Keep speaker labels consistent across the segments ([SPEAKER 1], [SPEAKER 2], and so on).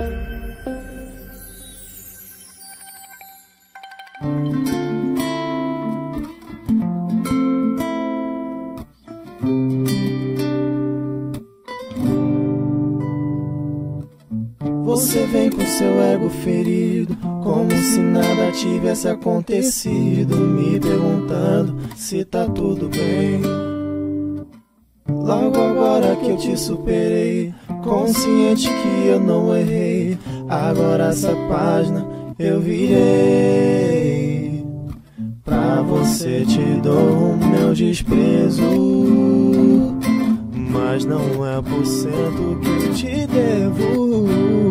[SPEAKER 1] Você vem com seu ego ferido, como se nada tivesse acontecido, me perguntando se tá tudo bem. Logo agora que eu te superei, consciente que eu não errei, agora essa página eu virei. Pra você te dou o meu desprezo, mas não é por cento que eu te devo.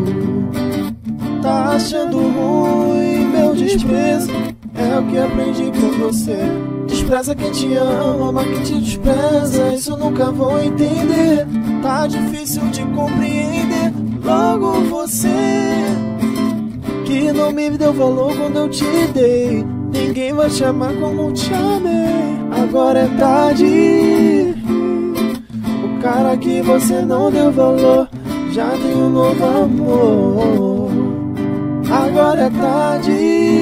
[SPEAKER 1] Tá achando ruim meu desprezo? É o que aprendi com você. Despreza quem te ama, ama quem te despreza. Isso eu nunca vou entender. Tá difícil de compreender. Logo você, que não me deu valor quando eu te dei. Ninguém vai te amar como eu te amei. Agora é tarde. O cara que você não deu valor já tem um novo amor. Agora é tarde.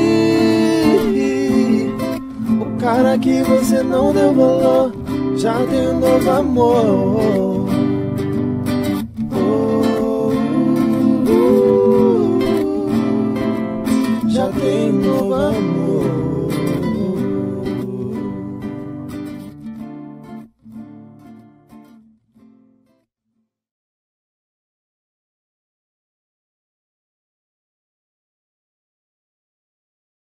[SPEAKER 1] O cara que você não deu valor já tem um novo amor. Já tem um novo amor.